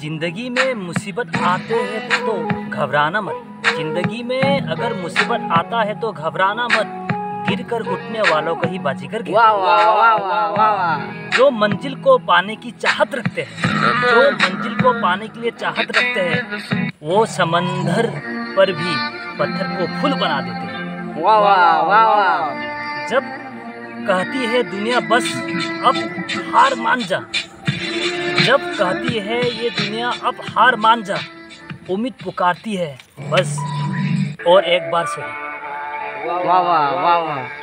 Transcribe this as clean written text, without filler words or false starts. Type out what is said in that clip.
जिंदगी में मुसीबत आते हैं तो घबराना मत। जिंदगी में अगर मुसीबत आता है तो घबराना मत, गिरकर उठने वालों को ही बाजीगर कहते हैं। वाह वाह वाह वाह वाह। जो मंजिल को पाने की चाहत रखते हैं, जो मंजिल को पाने के लिए चाहत रखते हैं, वो समंदर पर भी पत्थर को फूल बना देते हैं। वाह वाह वाह वाह। जब कहती है दुनिया बस अब हार मान जा, जब कहती है ये दुनिया अब हार मान जा, उम्मीद पुकारती है बस और एक बार सही। वाह वाह वाह वाह।